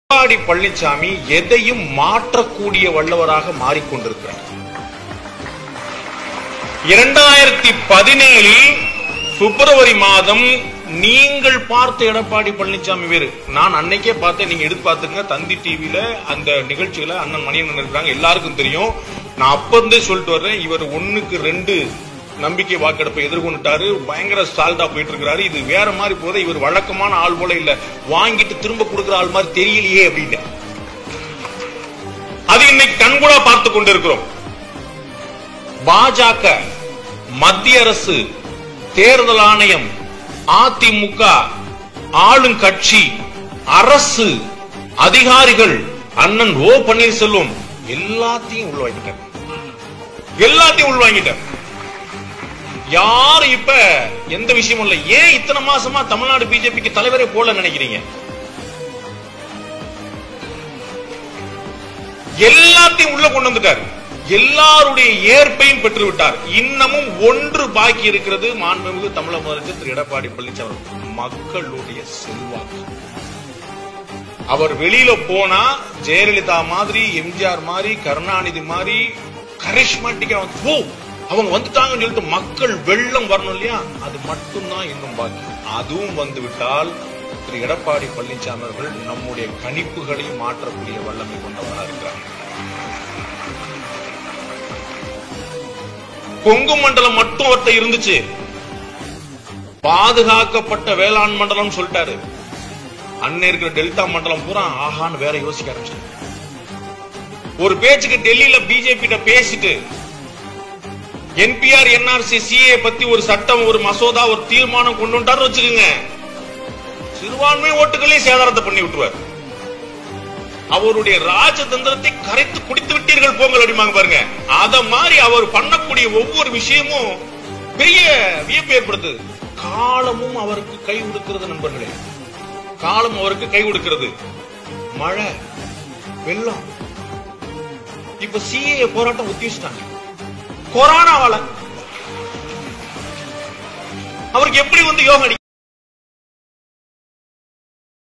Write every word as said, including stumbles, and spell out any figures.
எடப்பாடி பழனிசாமி எதையும் மாற்றக்கூடிய வல்லவராக மாறிக்கொண்டிருக்கிறார். இரண்டாயிரத்தி பதினேழில் பிப்ரவரி மாதம் நீங்கள் பார்த்த எடப்பாடி பழனிசாமி வேறு. நான் அன்னைக்கே பார்த்தேன், நீங்க எடுத்து பார்த்துங்க. தந்தி டிவில அந்த நிகழ்ச்சியில அண்ணன் மணியன் இருக்காங்க, எல்லாருக்கும் தெரியும். நான் அப்ப இருந்தே சொல்லிட்டு வர்றேன், இவர் ஒண்ணுக்கு ரெண்டு நம்பிக்கை வாக்கெடுப்பை எதிர்கொண்டுட்டாரு. பயங்கர சால்டா போயிட்டு இருக்கிறாரு. இது வேற மாதிரி போத, இவர் வழக்கமான ஆள் போல இல்ல, வாங்கிட்டு திரும்ப கொடுக்கிற ஆள் மாதிரி தெரியலையே அப்படின்னு. அது இன்னைக்கு கண்கூடா பார்த்து கொண்டிருக்கிறோம். பாஜக, மத்திய அரசு, தேர்தல் ஆணையம், அதிமுக, ஆளுங்கட்சி, அரசு, அதிகாரிகள், அண்ணன் ஓ பன்னீர்செல்வம் எல்லாத்தையும் உள்வாங்கிட்டார். எல்லாத்தையும் உள்வாங்கிட்டார். யாரும் இப்ப எந்த விஷயமும் இல்ல. ஏன் இத்தனை மாசமா தமிழ்நாடு பிஜேபிக்கு தலைவரே போல நினைக்கிறீங்க? எல்லாத்தையும் உள்ள கொண்டு வந்துட்டார். எல்லாருடைய ஏற்பையும் பெற்று விட்டார். இன்னமும் ஒன்று பாக்கி இருக்கிறது. மாண்புமிகு தமிழக முதலமைச்சர் திரு எடப்பாடி பழனிசாமி, மக்களுடைய செல்வாக்கு. அவர் வெளியில போனா ஜெயலலிதா மாதிரி, எம்ஜிஆர் மாதிரி, கருணாநிதி மாதிரி கரிஷ்மாட்டிக்கா வந்து அவங்க வந்துட்டாங்கன்னு சொல்லிட்டு மக்கள் வெள்ளம் வரணும் இல்லையா, அது மட்டும்தான் இன்னும் பாக்கி. அதுவும் வந்து விட்டால் திரு எடப்பாடி பழனிசாமி அவர்கள் நம்முடைய கணிப்புகளையும் மாற்றக்கூடிய வல்லமை கொண்டவராக இருக்கிறார். கொங்கு மண்டலம் மட்டும் ஒருத்த இருந்துச்சு, பாதுகாக்கப்பட்ட வேளாண் மண்டலம் சொல்லிட்டாரு. அண்ணன் இருக்கிற டெல்டா மண்டலம் பூரா ஆஹான்னு வேற யோசிக்க ஆரம்பிச்சு. ஒரு பேச்சுக்கு டெல்லியில பிஜேபி பேசிட்டு என்பிஆர் என்ஆர்சி சிஏ பத்தி ஒரு சட்டம், ஒரு மசோதா, ஒரு தீர்மானம் கொண்டு வந்துட்டாரு வச்சுக்கோங்க, சிறுபான்மை ஓட்டுகளையும் சேதாரத்தை பண்ணி விட்டுருவார். அவருடைய ராஜதந்திரத்தை கரைத்து குடித்து விட்டீர்கள் போங்கள் அப்படிமாங்க பாருங்க. அத மாதிரி அவர் பண்ணக்கூடிய ஒவ்வொரு விஷயமும் பெரிய வியப்பு ஏற்படுது. காலமும் அவருக்கு கை கொடுக்கிறது நண்பர்களே, காலம் அவருக்கு கை கொடுக்கிறது. மழை, வெள்ளம், இப்ப சிஏ போராட்டம் ஒத்தி வச்சுட்டாங்க. கொரோனாவால அவருக்கு எப்படி வந்து யோகம் அடிக்கும்?